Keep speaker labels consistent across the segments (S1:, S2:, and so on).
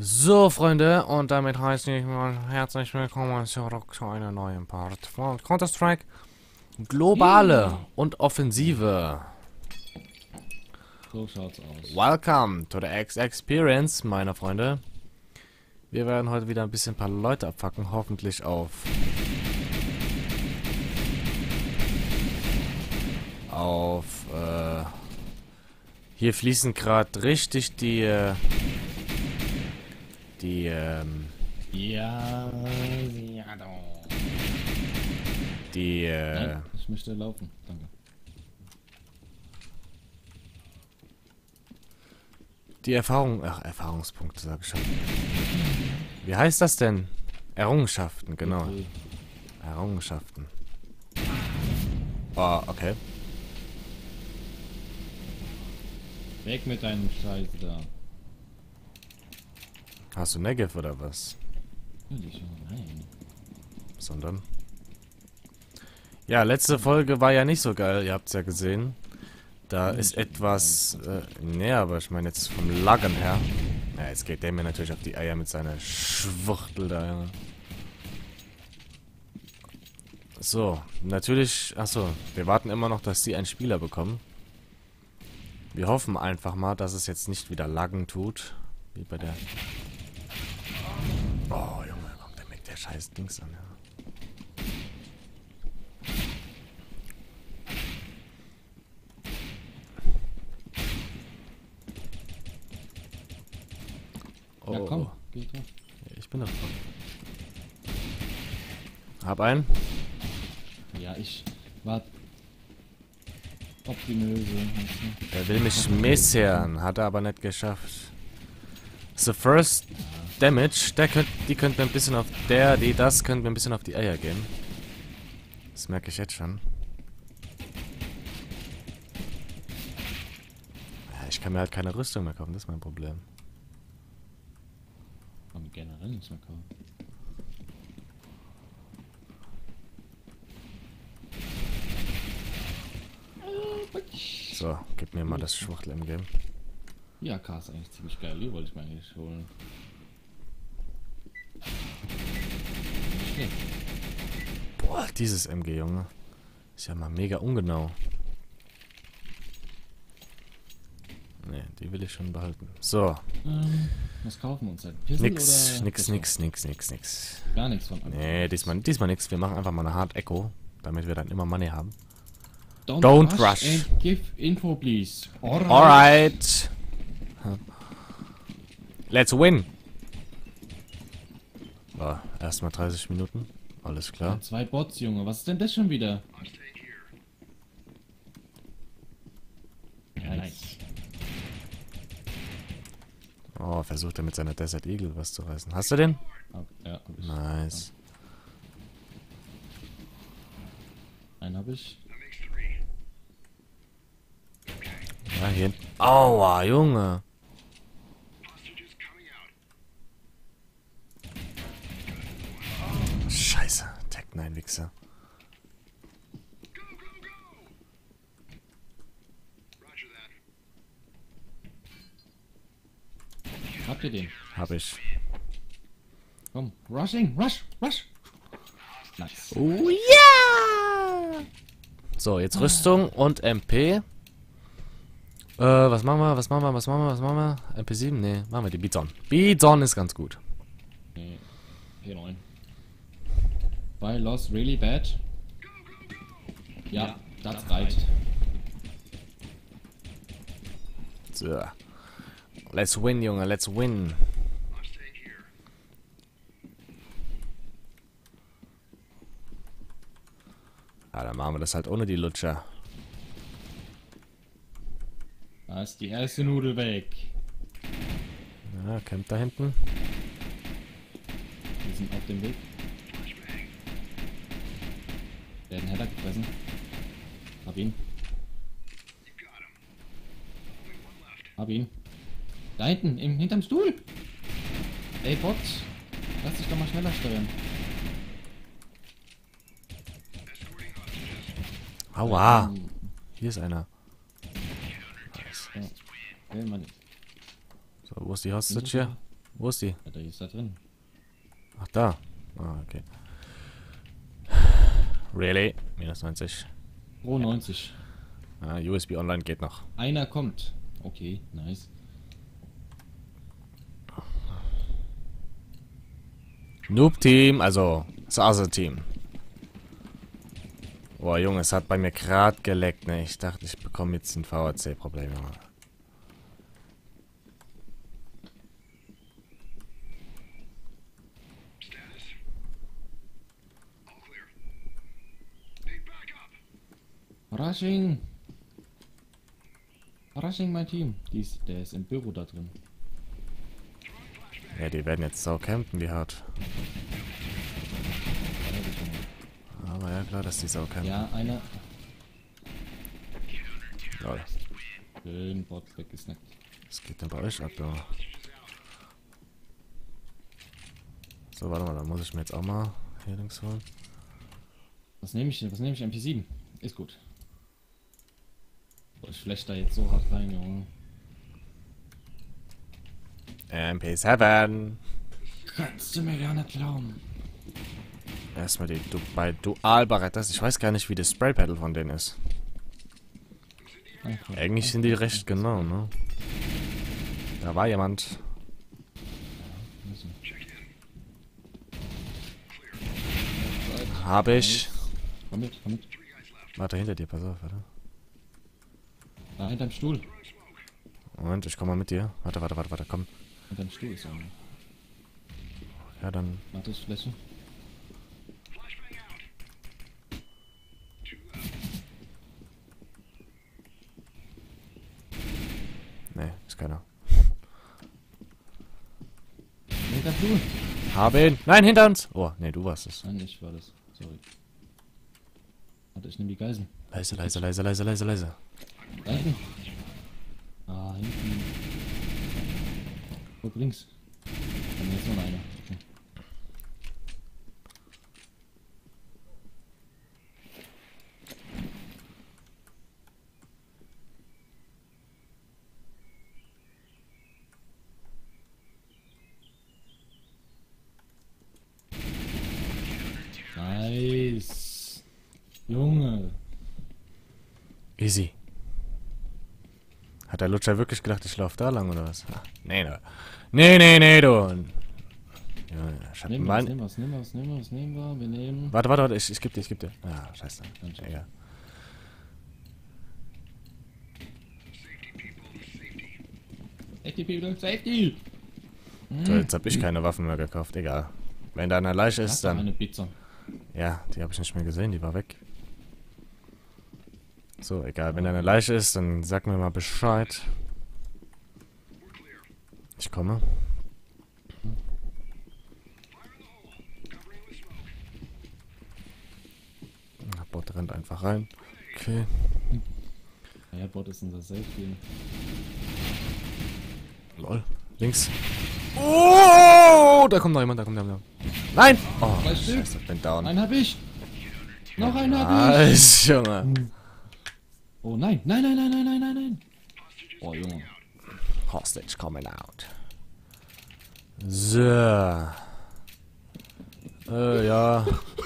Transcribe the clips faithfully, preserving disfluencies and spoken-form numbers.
S1: So, Freunde, und damit heiße ich mal herzlich willkommen zurück zu einer neuen Part von Counter-Strike Globale und Offensive.
S2: So schaut's aus.
S1: Welcome to the X-Experience, meine Freunde. Wir werden heute wieder ein bisschen ein paar Leute abfacken, hoffentlich auf... Auf, äh... Hier fließen gerade richtig die, äh... Die, ähm...
S2: Ja, ja, doch.
S1: Die, äh...
S2: Nein, ich möchte laufen. Danke.
S1: Die Erfahrung... Ach, Erfahrungspunkte, sag ich schon. Wie heißt das denn? Errungenschaften, genau.
S2: Okay.
S1: Errungenschaften. Oh, okay.
S2: Weg mit deinem Scheiß da.
S1: Hast du Negev oder was?
S2: Natürlich, nein.
S1: Sondern... Ja, letzte Folge war ja nicht so geil, ihr habt es ja gesehen. Da ist etwas... Äh, nee, aber ich meine jetzt vom Lagern her. Ja, jetzt geht der mir natürlich auf die Eier mit seiner Schwuchtel da, ja. So, natürlich... Achso, wir warten immer noch, dass sie einen Spieler bekommen. Wir hoffen einfach mal, dass es jetzt nicht wieder laggen tut. Wie bei der... Oh, Junge, kommt der mit der scheiß Dings an, ja. Oh,
S2: Ja, komm,
S1: oh.
S2: geh drauf.
S1: Ich bin doch dran. Hab einen.
S2: Ja, ich war optimöse.
S1: Er will mich messern, hat er aber nicht geschafft. The first damage, der könnt, die könnte mir ein bisschen auf der, die, das könnte mir ein bisschen auf die Eier gehen. Das merke ich jetzt schon. Ja, ich kann mir halt keine Rüstung mehr kaufen, das ist mein Problem.
S2: Und generell nichts mehr kaufen.
S1: So, gib mir mal das Schwuchtel im Game.
S2: Ja, K ist eigentlich ziemlich geil. Die wollte ich mir eigentlich holen. Schlecht.
S1: Boah, dieses M G, Junge. Ist ja mal mega ungenau. Ne, die will ich schon behalten. So.
S2: Ähm, was kaufen wir uns denn? Pistol
S1: Nix,
S2: oder
S1: nix,
S2: Pistol?
S1: nix, nix, nix, nix.
S2: Gar nichts von
S1: Nee, diesmal, diesmal nix. Wir machen einfach mal eine Hard Echo, damit wir dann immer Money haben.
S2: Don't,
S1: Don't
S2: rush,
S1: rush.
S2: and give info, please. Alright.
S1: Alright. Let's win. So, erstmal dreißig Minuten. Alles klar.
S2: Ja, zwei Bots, Junge. Was ist denn das schon wieder? Ja, nice.
S1: Oh, versucht er mit seiner Desert Eagle was zu reißen. Hast du den?
S2: Ah, ja, hab ich.
S1: Nice.
S2: Einen hab ich.
S1: Ja, hier. Aua, Junge. Scheiße. Tag neun Wichser.
S2: Habt ihr den?
S1: Hab ich.
S2: Komm. Rushing. Rush. Rush. Nice.
S1: Oh ja! So, jetzt Rüstung und M P. Äh, was machen wir, was machen wir, was machen wir, was machen wir? M P sieben? Nee, machen wir die Bizon. Bizon ist ganz gut.
S2: Nee. P neun. Why lost really bad? Ja, that's right.
S1: So. Let's win, Junge, let's win. Ja, dann machen wir das halt ohne die Lutscher.
S2: Da ist die erste Nudel weg.
S1: Ja, campt da hinten.
S2: Wir sind auf dem Weg. Werden Header gefressen. Hab ihn. Hab ihn. Da hinten, im, hinterm Stuhl. Ey, Bot. Lass dich doch mal schneller steuern.
S1: Aua. Hier ist einer. Nice.
S2: Ja. Will man nicht.
S1: So, wo ist die Hostage hier? Wo ist die?
S2: Ja, der ist da drin.
S1: Ach, da. Ah, okay. Really? Minus neunzig.
S2: Oh, neunzig.
S1: Ah, U S B Online geht noch.
S2: Einer kommt. Okay, nice.
S1: Noob-Team, also Sase-Team. Boah, Junge, es hat bei mir gerade geleckt, ne? Ich dachte, ich bekomme jetzt ein V A C-Problem, Junge.
S2: Rushing! Rushing, mein Team. Die ist, der ist im Büro da drin.
S1: Ja, die werden jetzt sau campen, wie hart. Aber ja, klar, dass die sau campen.
S2: Ja, einer.
S1: Lol.
S2: Schön, Bot weggesnackt.
S1: Was geht denn bei euch ab, Junge? So, warte mal, dann muss ich mir jetzt auch mal hier links holen.
S2: Was nehme ich denn? Was nehme ich? M P sieben. Ist gut. Boah, ich flash da jetzt so hart rein, Junge.
S1: M P sieben.
S2: Kannst du mir gar nicht glauben.
S1: Erstmal die du bei Dual-Barettas. Ich weiß gar nicht, wie das Spray-Pedal von denen ist.
S2: Okay.
S1: Eigentlich sind die recht genau, ne? Da war jemand. Hab ich.
S2: Komm mit, komm mit.
S1: Warte, hinter dir, pass auf, warte.
S2: Da hinterm Stuhl.
S1: Moment, ich komm mal mit dir. Warte, warte, warte, warte, komm.
S2: Hinterm Stuhl ist einer.
S1: Ja, dann.
S2: Warte, ich flashe.
S1: Ne, ist keiner.
S2: Hinterm Stuhl.
S1: Hab ihn. Nein, hinter uns. Oh, ne, du warst es.
S2: Nein, ich war das. Sorry. Warte, ich nehme die Geiseln.
S1: Leise, leise, leise, leise, leise, leise.
S2: Da hinten. Ah, hinten. Guck links. Dann jetzt noch einer. Okay. Nice. Junge.
S1: Easy. Hat der Lutscher wirklich gedacht, ich laufe da lang oder was? Ah, nee, ne. Nee, nee, nee, du. Ja, ich hab
S2: Nehmen wir,
S1: mein...
S2: nehmen wir, nehmen wir, nehmen wir, nehmen wir, wir nehmen.
S1: Warte, warte, warte, ich, ich geb dir, ich geb dir. Ah, scheiße.
S2: Danke.
S1: Egal.
S2: Safety, people, safety!
S1: So, jetzt hab ich keine Waffen mehr gekauft, egal. Wenn da eine Leiche ist,
S2: Hast du
S1: dann...
S2: eine Pizza?
S1: Ja, die habe ich nicht mehr gesehen, die war weg. So, egal, wenn da eine Leiche ist, dann sag mir mal Bescheid. Ich komme. Der Bot rennt einfach rein. Okay.
S2: Ja, Bot ist unser Safety.
S1: Lol. Links. Oh, da kommt noch jemand, da kommt noch jemand. Nein! Oh,
S2: Zwei Stück.
S1: scheiße, bin down.
S2: Einen hab ich! Noch einen hab ich!
S1: Nice, Junge.
S2: Oh nein, nein, nein, nein, nein, nein, nein, nein! Oh Junge.
S1: Hostage coming out. So. Äh, ja.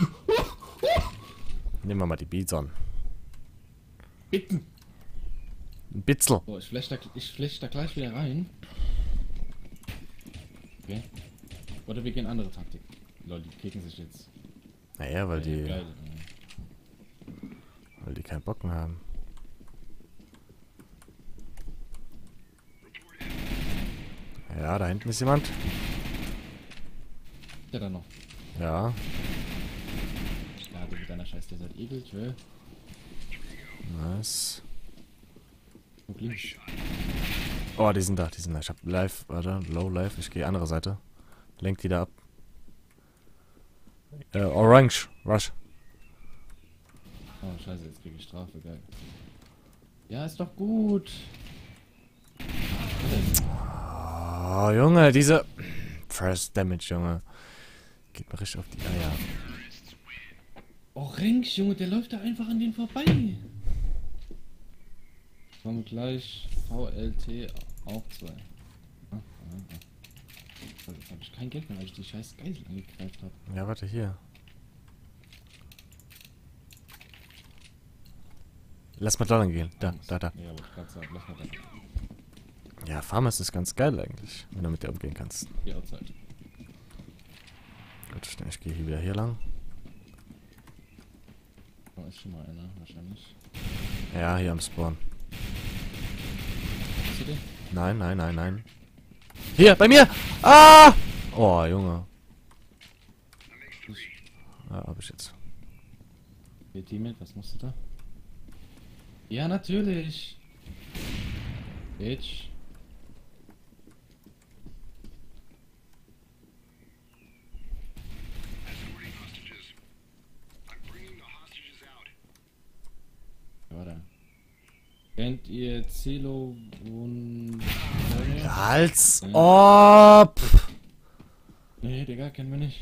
S1: Nehmen wir mal die Bison.
S2: Bitten!
S1: Ein Bitzel.
S2: Oh, ich flash da, ich flash da gleich wieder rein. Okay. Oder wir gehen andere Taktik. Leute, die kicken sich jetzt.
S1: Naja, weil
S2: Ja,
S1: die,
S2: geil.
S1: weil die keinen Bock mehr haben. Ja, da hinten ist jemand.
S2: Ja, dann noch.
S1: Ja.
S2: Ja, du mit deiner scheiß Desert Eagle, tschö.
S1: Nice.
S2: Guck links.
S1: Oh, die sind da, die sind da. Ich hab live, warte, low live. Ich gehe andere Seite. Lenk die da ab. Äh, Orange, Rush.
S2: Oh, scheiße, jetzt krieg ich Strafe, geil. Ja, ist doch gut.
S1: Oh, Junge, diese First Damage, Junge. Geht mir richtig auf die Eier.
S2: Orange, Junge, der läuft da einfach an den vorbei. Kommt gleich V L T auch zwei. Ah, ah, ah. Also jetzt habe ich kein Geld mehr, weil ich die scheiß Geisel angegreift habe.
S1: Ja, warte, hier. Lass mal da lang gehen. Da, da, da.
S2: Ja, wollte ich gerade sagen, lass mal da.
S1: Ja, Farmers ist ganz geil eigentlich, wenn du mit der umgehen kannst.
S2: Die Outside.
S1: Gut, schnell, ich gehe hier wieder hier lang.
S2: Da ist schon mal einer, wahrscheinlich.
S1: Ja, hier am Spawn.
S2: Hast du den?
S1: Nein, nein, nein, nein. Hier, bei mir! Ah! Oh, Junge. Ja, hab ich jetzt.
S2: Ihr Teammate, was musst du da? Ja, natürlich. Bitch. Warte. Kennt ihr Zelo und...
S1: Als ob!
S2: Nee, Digga, kennen wir nicht.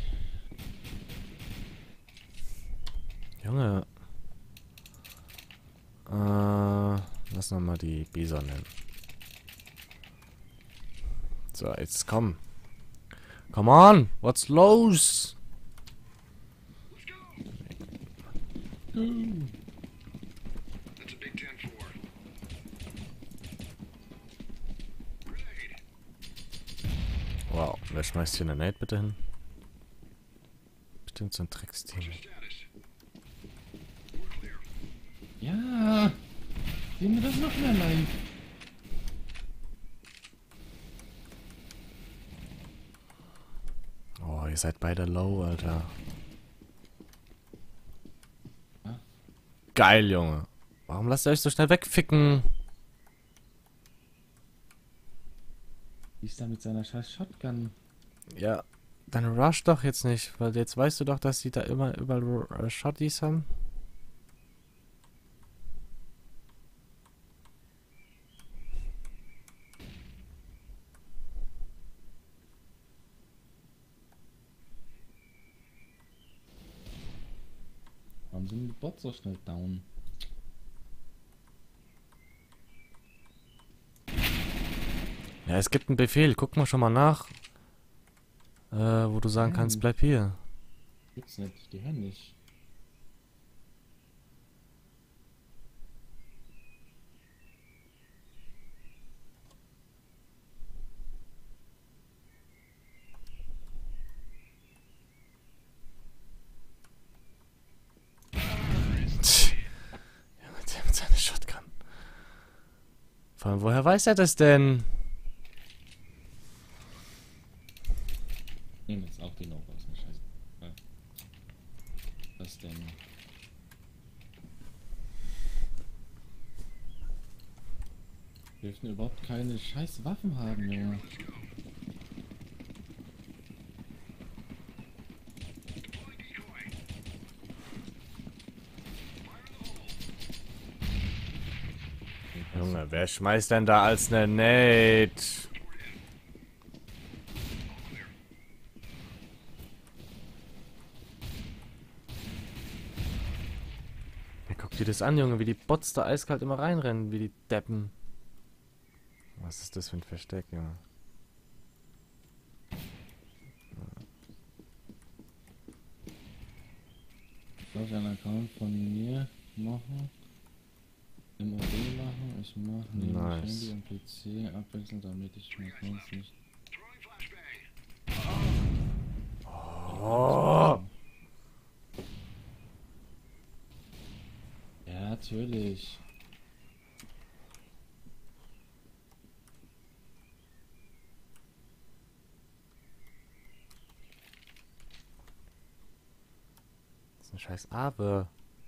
S1: Junge. Äh, lass noch mal die Bison nennen. So, jetzt komm. Come on! What's los? Wow, wer schmeißt hier eine Nate bitte hin? Bestimmt so ein Tricksteam.
S2: Ja! Gib mir das noch mehr live.
S1: Oh, ihr seid beide low, Alter.
S2: Ja.
S1: Geil, Junge. Warum lasst ihr euch so schnell wegficken?
S2: Wie ist da mit seiner scheiß Shotgun?
S1: Ja, dann rush doch jetzt nicht, weil jetzt weißt du doch, dass die da immer überall äh, Shotties haben.
S2: Warum sind die Bots so schnell down?
S1: Ja, es gibt einen Befehl, guck mal schon mal nach. Äh, wo du sagen
S2: Nein.
S1: kannst, bleib hier.
S2: Gibt's nicht, die hören nicht.
S1: Tch. Junge, der mit seiner Shotgun. Vor allem, woher weiß er das denn?
S2: Nehmen jetzt auch die Nova, ist mir scheiße. Ja. Was denn? Wir dürfen überhaupt keine scheiß Waffen haben mehr.
S1: Junge, wer schmeißt denn da als ne Nate? Ja, guck dir das an, Junge, wie die Bots da eiskalt immer reinrennen, wie die Deppen. Was ist das für ein Versteck, Junge?
S2: Ich soll einen Account von mir machen. Im O B machen. Ich mache neben
S1: Nice.
S2: Handy und P C abwechselnd, damit ich mein Accounts nicht.
S1: Oh!
S2: Ja, natürlich.
S1: Das ist ein scheiß Abe.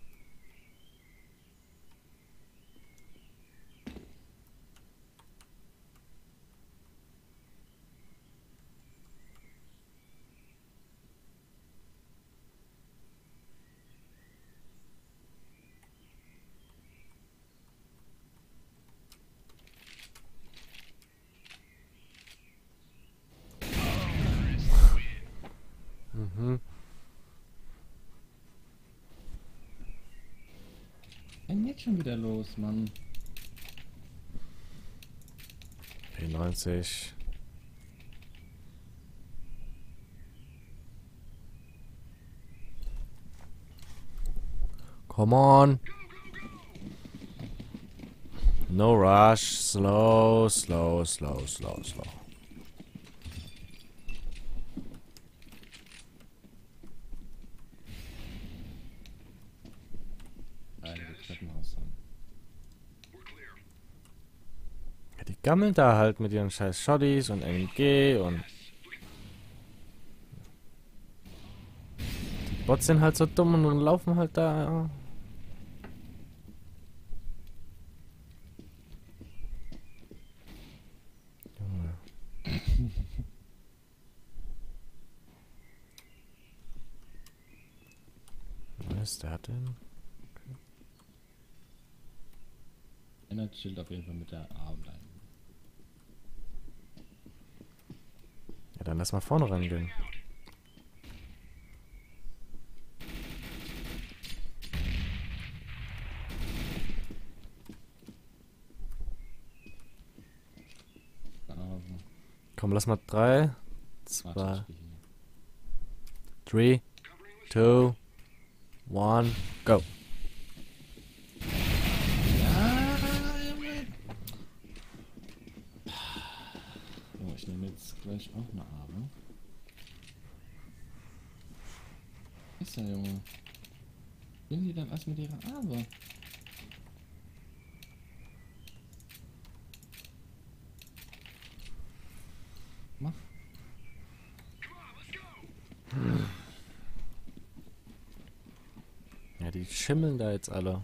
S1: Mhm.
S2: Was ist denn jetzt schon wieder los, Mann?
S1: P neunzig. Come on. No rush. Slow, slow, slow, slow, slow.
S2: Einige Treppenhaus haben.
S1: Ja, die gammeln da halt mit ihren scheiß Shotties und M G und... Die Bots sind halt so dumm und laufen halt da... Junge. Was ist der hat denn?
S2: Einer chillt auf jeden Fall mit der A bleiben.
S1: Ja, dann lass mal vorne rangehen.
S2: Aber
S1: Komm, lass mal drei,
S2: warte,
S1: zwei,
S2: ich geh hier.
S1: three, two, one, go.
S2: Ja, Junge. So, ich nehme jetzt gleich auch eine Arme. Ist ja, Junge. Sind die dann was mit ihrer Arme? Mach.
S1: Ja, die schimmeln da jetzt alle.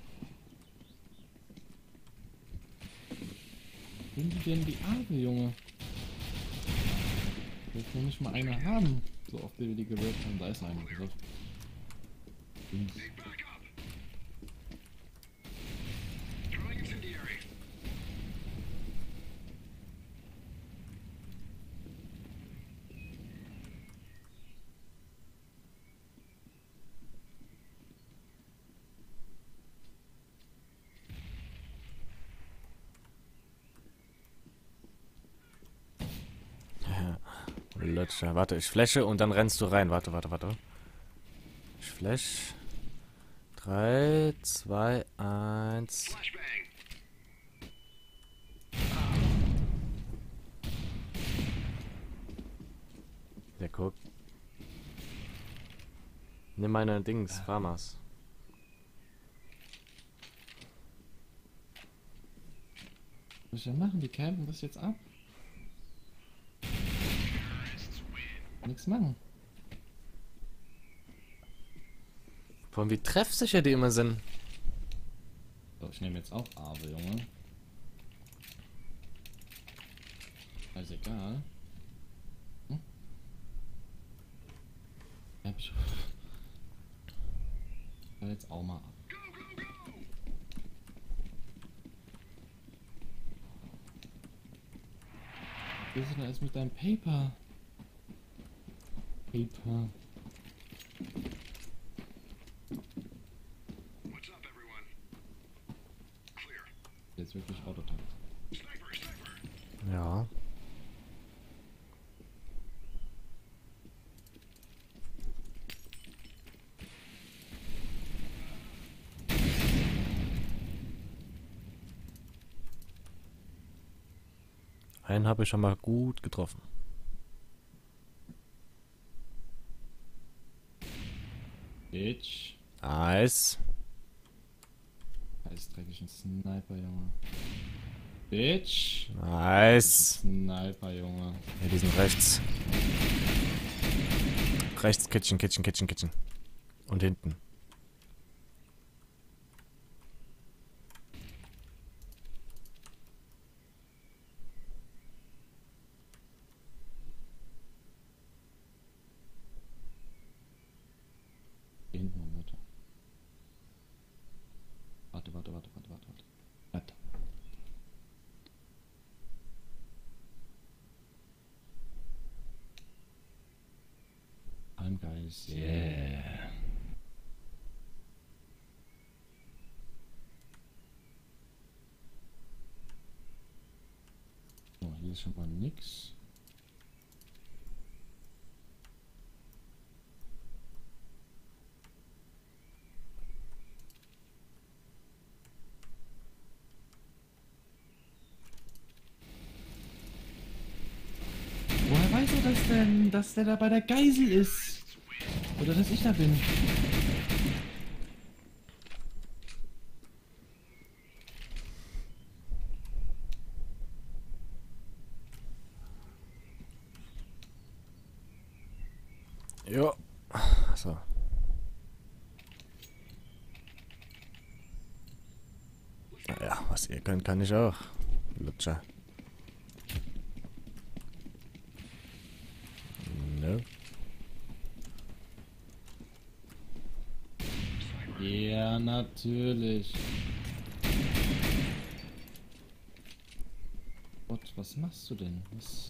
S2: Sind die denn die Arme, Junge? Ich will noch nicht mal eine haben. So oft wie wir die gewählt haben, da ist eine. Pass auf. Links.
S1: Lutscher. Warte, ich flashe und dann rennst du rein. Warte, warte, warte. Ich flash. drei, zwei, eins. Der guckt. Nimm meine Dings, Farmers.
S2: Was soll ich denn machen? Die campen das jetzt ab? Nix machen.
S1: Vor allem, wie treffsicher die immer sind.
S2: So, ich nehme jetzt auch Arbe, Junge. Ist egal. Hm? Ja, hab ich. Ich jetzt auch mal ab. Wie ist denn alles mit deinem Paper? Paper. Jetzt wirklich Autotakt.
S1: Ja. Einen habe ich schon mal gut getroffen.
S2: Bitch.
S1: Nice.
S2: Heiß dreckigen Sniper, Junge. Bitch.
S1: Nice.
S2: Sniper, Junge.
S1: Ja, die sind rechts. Rechts, Kitchen, Kitchen, Kitchen, Kitchen. Und hinten.
S2: Hier hinten, warte. Warte, warte, warte, warte, warte, warte. Warte. I'm guys, yeah. So, hier ist schon mal nix. denn? Dass der da bei der Geisel ist. Oder dass ich da bin.
S1: Jo. So. Naja, was ihr könnt, kann ich auch. Lutscher. Ne?
S2: Ja, natürlich. Gott, was machst du denn? Was?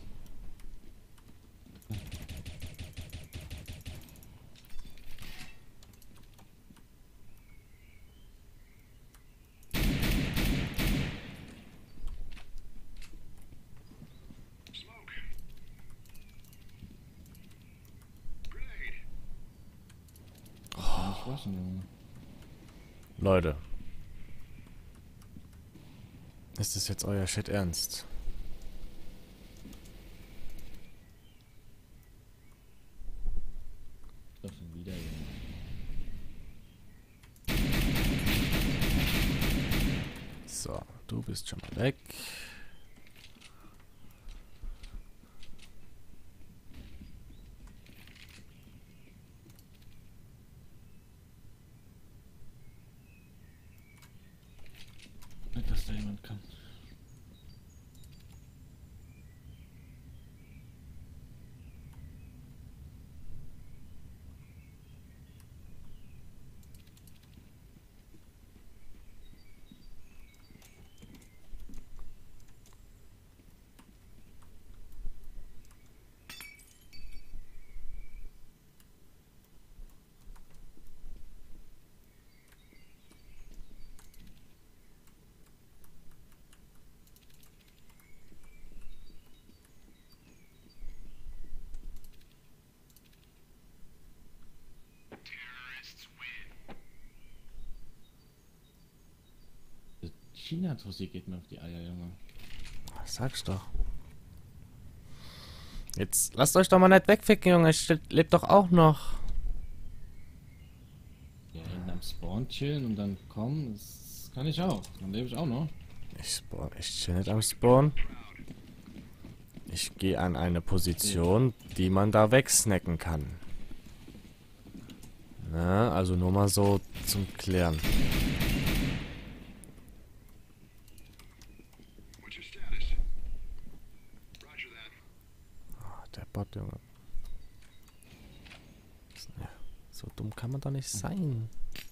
S2: Waschen, Junge.
S1: Leute. Ist das jetzt euer Shit ernst?
S2: Doch schon wieder, Junge.
S1: So, du bist schon mal weg.
S2: Dass da jemand kann. China-Tussi geht mir auf die Eier, Junge.
S1: Sag's doch. Jetzt lasst euch doch mal nicht wegficken, Junge. Ich lebe doch auch noch.
S2: Ja, hinten am Spawn chillen und dann kommen, das kann ich auch. Dann lebe ich auch noch.
S1: Ich spawn, ich chill nicht am Spawn. Ich gehe an eine Position, die man da wegsnacken kann. Na, also nur mal so zum Klären. Oh, der Bot, Junge. Ja, so dumm kann man doch nicht sein.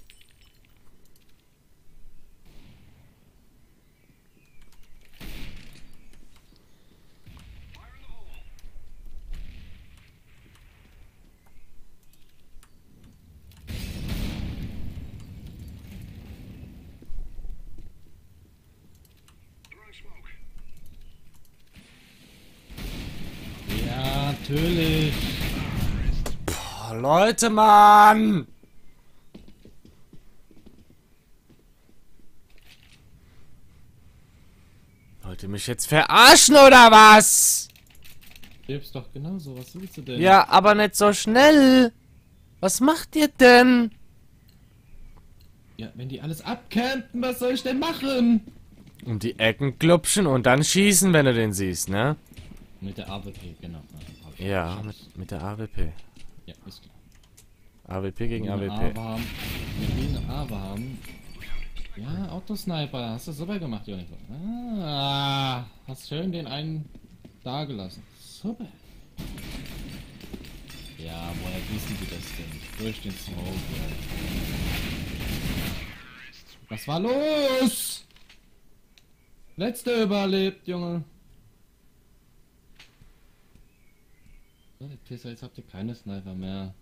S2: Ja, natürlich.
S1: Boah, Leute, Mann! Wollt ihr mich jetzt verarschen oder was?
S2: Lebst doch genauso, was willst du denn?
S1: Ja, aber nicht so schnell. Was macht ihr denn?
S2: Ja, wenn die alles abcampen, was soll ich denn machen?
S1: Um die Ecken klupschen und dann schießen, wenn du den siehst, ne?
S2: Mit der A W P, genau.
S1: Ja, mit, mit der A W P.
S2: Ja, ist klar.
S1: A W P gegen
S2: Wenn
S1: A W
S2: wir
S1: P.
S2: eine Awe haben, wenn wir eine Awe haben. Ja, Autosniper, hast du super gemacht, Joniko. Ah, hast schön den einen da gelassen. Super. Ja, woher wissen die das denn? Durch den Smoke. Ja. Was war los? Letzter überlebt, Junge. So, die Pisser, jetzt habt ihr keine Sniper mehr.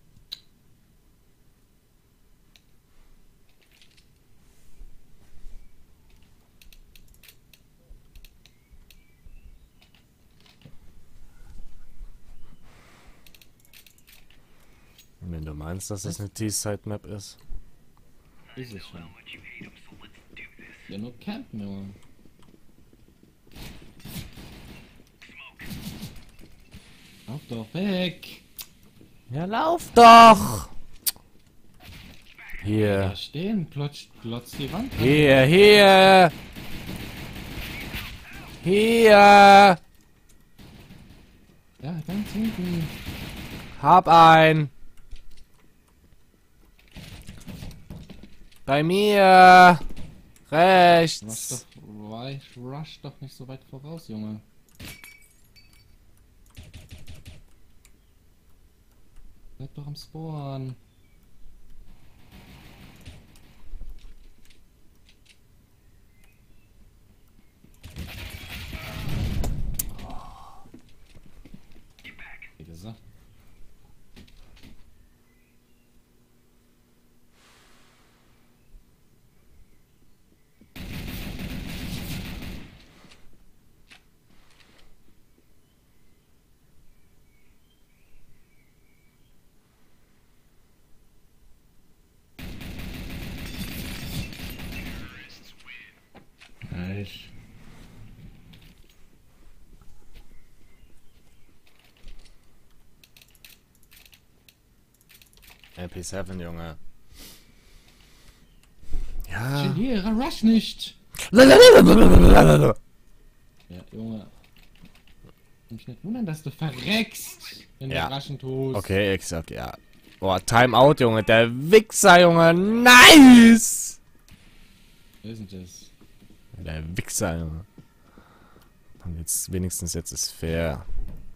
S1: Wenn du meinst, dass das eine T-Side-Map ist.
S2: Ist es schon. Ja, nur campen, Junge. Lauf doch weg!
S1: Ja, lauf doch! Hier.
S2: Da stehen, plotzt, glotzt die Wand an.
S1: Hier, hier! Hier!
S2: Ja, ganz hinten.
S1: Hab ein! Bei mir!
S2: Rush
S1: Rechts!
S2: doch, wei- rush doch nicht so weit voraus, Junge. Bleib doch am Spawn. Wie gesagt. Nice.
S1: M P sieben, Junge. Ja.
S2: Geniere, rush nicht! Ja, Junge. Mich nicht wundern, dass du verreckst, wenn
S1: Ja.
S2: du raschen tust.
S1: Okay, exakt, ja. Boah, Timeout, Junge. Der Wichser, Junge. Nice!
S2: Isn't it?
S1: Der Wichser, Junge. Und jetzt, wenigstens jetzt ist fair.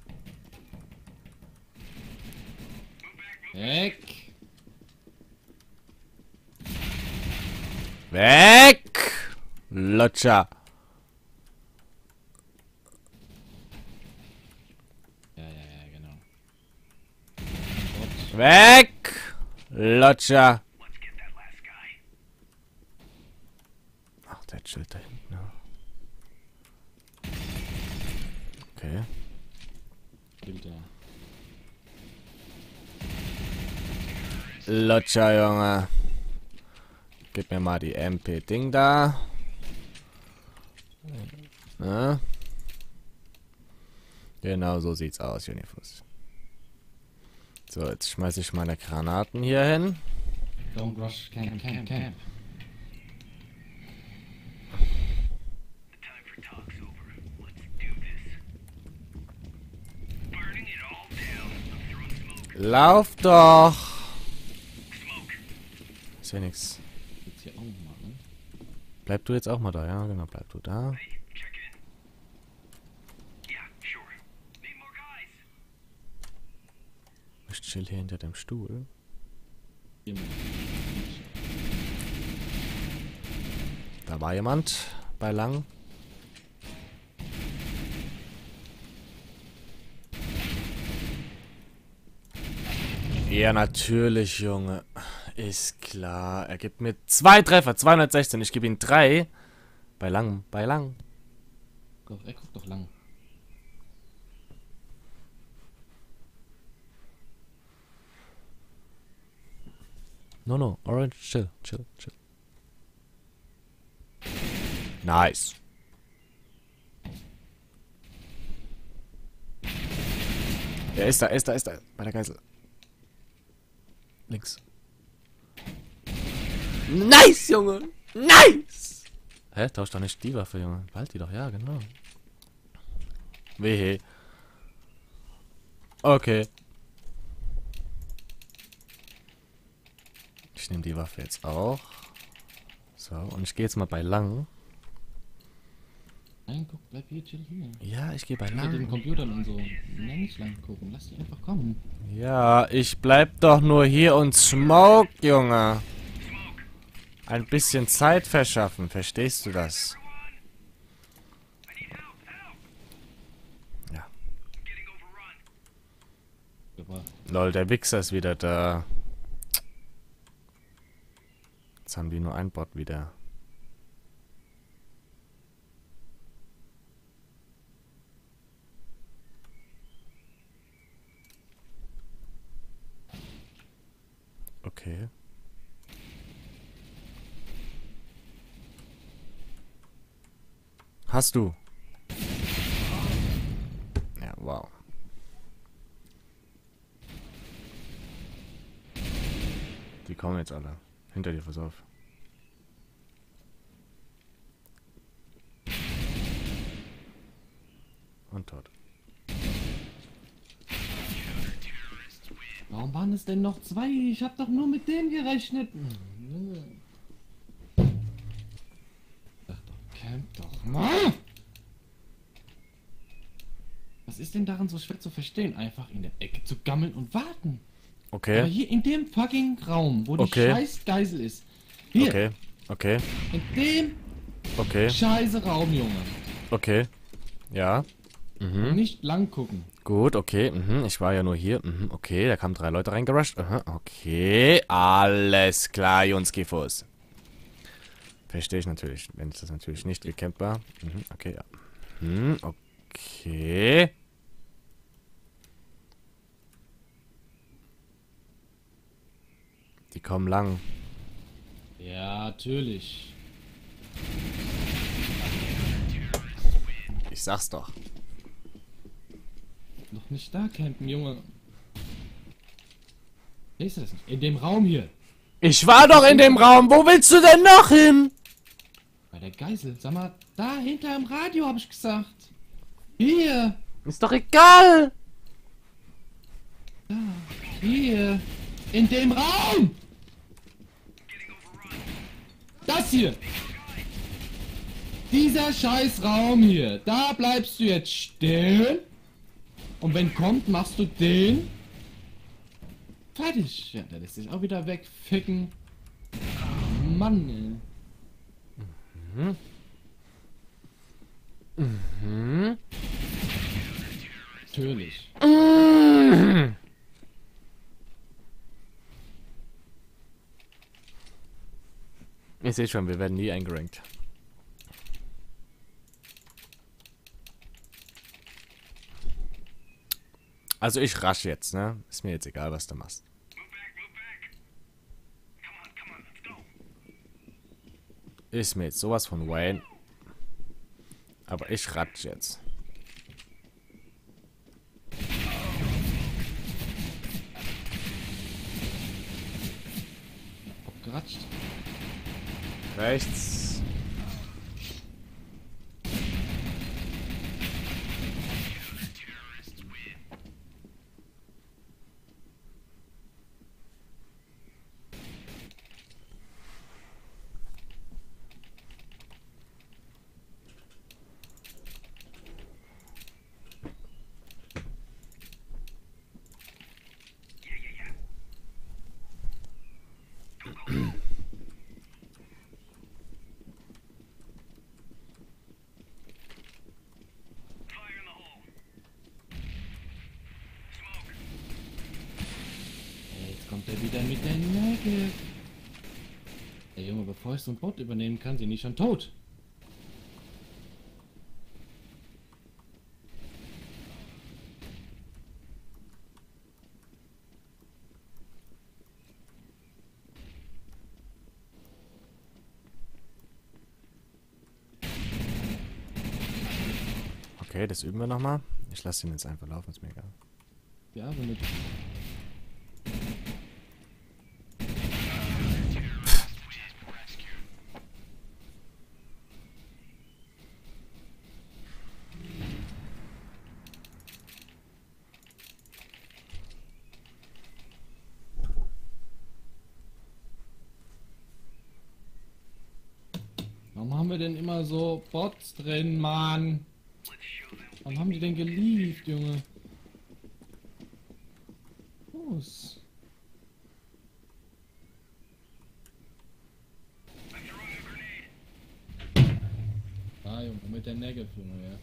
S2: Weg!
S1: Weg! Lutscher.
S2: Ja, ja, ja, genau. Gott.
S1: Weg! Lutscher. Ach, der chillt da hinten. Ja. Okay.
S2: Filter.
S1: Lutscher, Junge. Gib mir mal die M P-Ding da. Ja. Genau so sieht's aus, Unifus. So, jetzt schmeiße ich meine Granaten hier hin.
S2: Don't rush, camp, camp, camp.
S1: Lauf doch! Ist ja nix.
S2: Jetzt hier auch mal, ne?
S1: Bleib du jetzt auch mal da, ja? Genau, bleib du da. Ich chill hier hinter dem Stuhl.
S2: Hier mit.
S1: Da war jemand bei lang. Ja, natürlich, Junge. Ist klar. Er gibt mir zwei Treffer, zweihundertsechzehn. Ich gebe ihm drei. Bei lang, bei lang.
S2: Doch, er guckt doch lang.
S1: No, no. Orange, chill, chill, chill. Nice. Er ist da, er ist da, er ist da. Bei der Geisel. Links. Nice, Junge! Nice! Hä? Tausch doch nicht die Waffe, Junge. Behalt die doch, ja, genau. Wehe. Okay. Ich nehme die Waffe jetzt auch. So, und ich gehe jetzt mal bei lang.
S2: Nein, guck, bleib hier, chill hier.
S1: Ja, ich gehe bei
S2: Mit den
S1: lang.
S2: Computern und so. Nein, nicht lang gucken, lass die einfach kommen.
S1: Ja, ich bleib doch nur hier und smoke, Junge. Ein bisschen Zeit verschaffen, verstehst du das? Ja.
S2: Aber
S1: Lol, der Wichser ist wieder da. Jetzt haben die nur ein Bot wieder. Okay. Hast du? Ja, wow. Die kommen jetzt alle. Hinter dir, pass auf. Und tot.
S2: Warum waren es denn noch zwei? Ich hab doch nur mit dem gerechnet. Sag doch, camp doch mal. Was ist denn daran so schwer zu verstehen? Einfach in der Ecke zu gammeln und warten.
S1: Okay.
S2: Aber hier in dem fucking Raum, wo die
S1: Okay.
S2: scheiß Geisel ist. Hier,
S1: Okay. Okay.
S2: in dem
S1: Okay.
S2: scheiße Raum, Junge.
S1: Okay. Ja. Mhm.
S2: Nicht lang gucken.
S1: Gut, okay. Mhm. Ich war ja nur hier. Mhm. Okay, da kamen drei Leute reingerusht. Aha. Okay. Alles klar, Junskifus. Verstehe ich natürlich. Wenn es das natürlich nicht gecampt war. Mhm. Okay, ja. Mhm. Okay. Die kommen lang.
S2: Ja, natürlich.
S1: Ich sag's doch.
S2: Noch nicht da campen, Junge. Siehst du das nicht? In dem Raum hier.
S1: Ich war doch in dem Raum. Wo willst du denn noch hin?
S2: Bei der Geisel. Sag mal, da hinter im Radio, habe ich gesagt. Hier.
S1: Ist doch egal.
S2: Da. Hier. In dem Raum. Das hier. Dieser scheiß Raum hier. Da bleibst du jetzt stehen. Und wenn kommt, machst du den. Fertig. Ja, der lässt sich auch wieder wegficken. Mann, ey.
S1: Mhm. Mhm.
S2: Natürlich.
S1: Mhm. Ich sehe schon, wir werden nie eingerankt. Also ich rasch jetzt, ne? Ist mir jetzt egal, was du machst. Ist mir jetzt sowas von Wayne. Aber ich ratsch jetzt.
S2: Geratscht.
S1: Rechts.
S2: Jetzt kommt er wieder mit der Nägel. Der Junge, bevor ich so ein Boot übernehmen kann, sind die schon tot.
S1: Okay, das üben wir nochmal. Ich lasse ihn jetzt einfach laufen, ist mir egal.
S2: Ja, aber mit. Warum haben wir denn immer so Bots drin, Mann? Warum haben die denn geliebt, Junge? Los. Ah, Junge, mit der Negative, Junge, ja.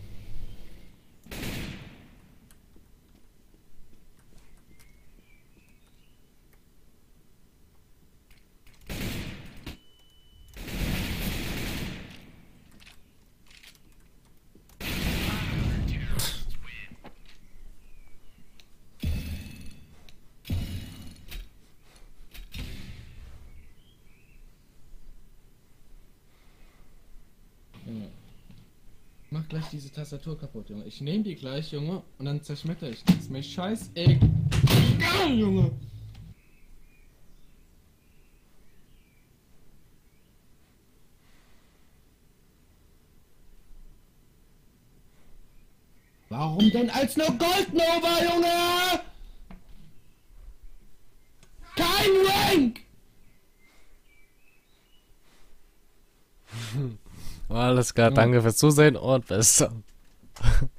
S2: Junge. Mach gleich diese Tastatur kaputt, Junge. Ich nehme die gleich, Junge, und dann zerschmetter ich die. Ist mir scheißegal, Junge. Warum denn als nur Goldnova, Junge? Kein Rank!
S1: Alles klar,
S2: Ja.
S1: danke fürs Zusehen und bis dann.